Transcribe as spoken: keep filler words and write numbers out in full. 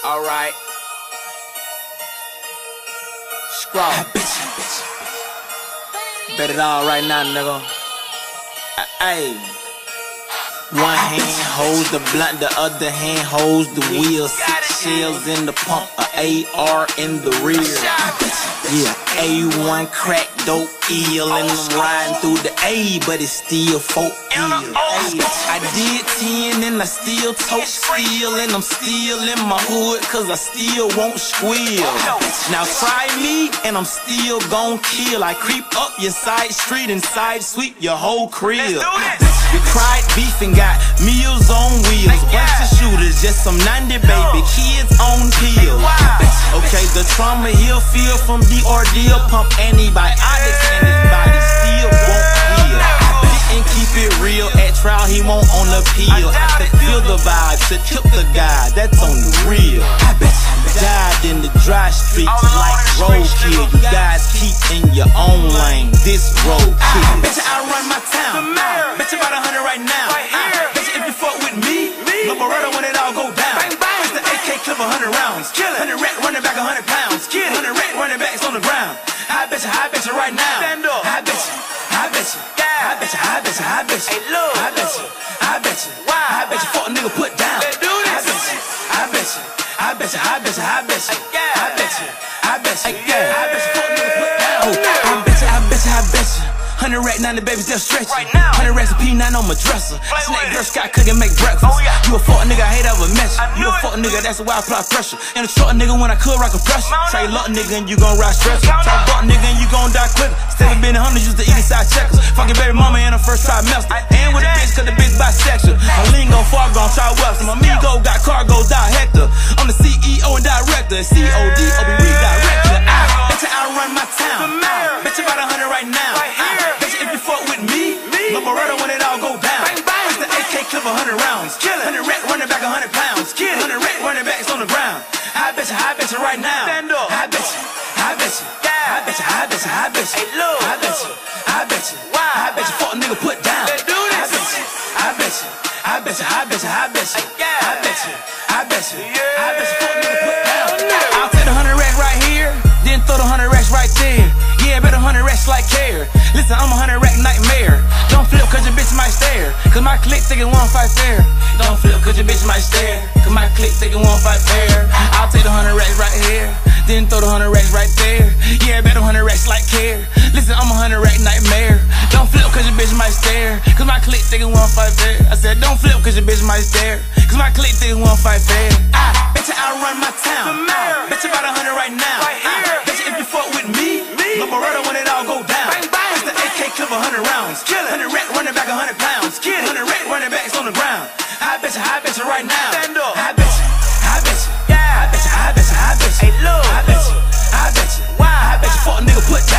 Alright. Scroll. Bet it all right now, nigga. Ayy. One hand holds the blunt, the other hand holds the wheel. Six shells in the pump, a A R in the rear. Yeah, A one crack dope ill, and I'm riding through the A, but it's still folk ill. I did ten and I still tote steel, and I'm still in my hood cause I still won't squeal. Now try me and I'm still gon' kill. I creep up your side street and side sweep your whole crib. We cried beef and got meals on wheels. Bunch of shooters, just some ninety baby kids on pills. Okay, the trauma he'll feel from the ordeal. Pump antibiotics and his body still won't heal. Didn't keep it real at trial, he won't on appeal. I could feel the vibe, to tip the guy, that's on the real. Died in the dry streets like roadkill. You guys keep in your own lane, this roadkill. Bet you I run my town, bet you about a hundred right now. Bet you if you fuck with me, no Beretta when it all go down. It's the A K clip a hundred rounds, hundred rack running back a hundred pounds, hundred rack running backs on the ground. I bet you, I bet you right now. I bet you, I bet you, I bet you, I bet you, I bet you, I bet you, I bet you, I bet you, fuck a nigga put down. I bet you, I bet you, I bet you, I bet you, I bet you, I bet you, I bet you, I bet you, fuck a nigga put down. I bet you, I bet you, I bet you. Hundred rack, ninety babies just stretching. Hundred racks of P nine on my dresser. Snake girl Scott cooking, make breakfast. You a fuck nigga, I hate ever mess you. You a fuck nigga, that's why I apply pressure. And a short nigga when I could rock a pressure. Say luck nigga and you gon' ride stretcher. Say buck nigga and you gon' die quicker. Instead of being a hundred, used to eat inside checkers. Fucking baby mama in her first trimester. And with a bitch, cause the bitch bisexual. My lingo far gone, try Webster. My amigo got cargo, die Hector. I'm the C E O and director. C O D O B redirector. I bet you I run my town. Bet you about a hundred right now. If you fuck with me, no Beretta when it all go down. It's the A K clip a hundred rounds, hundred rack running back a hundred pounds, hundred rack running backs on the ground. I bet you, I bet you right now. I bet you, I bet you, I bet you, I bet you, I bet you, I bet you, I bet you, I bet you, fuck a nigga put down. I bet you, I bet you, I bet you, I bet you, I bet you, I bet you, I bet you, I bet you, fuck a nigga put down. I'll take the hundred rack right here, then throw the hundred racks right there. Yeah, bet a hundred racks like care. Listen, I'm a hundred rack nightmare. Don't flip cause your bitch might stare. Cause my clique thinking one fight fair. Don't flip cause your bitch might stare. Cause my clique thinking one fight fair. I'll take the hundred racks right here, then throw the hundred racks right there. Yeah, bet a hundred racks like care. Listen, I'm a hundred rack nightmare. Don't flip cause your bitch might stare. Cause my clique thinking one fight fair. I said don't flip cause your bitch might stare. Cause my clique thinking one fight fair. I bet you I run my town. Bet you about a hundred right now. I bet you if you fuck with me, no Beretta when it all go down. It's the A K clip a hundred rounds, hundred rack running back a hundred pounds, hundred rack running backs on the ground. I bet you, I bet you right now. I bet you, I bet you, I bet you, I bet you, I bet you, I bet you, I bet you, I bet you, fuck a nigga put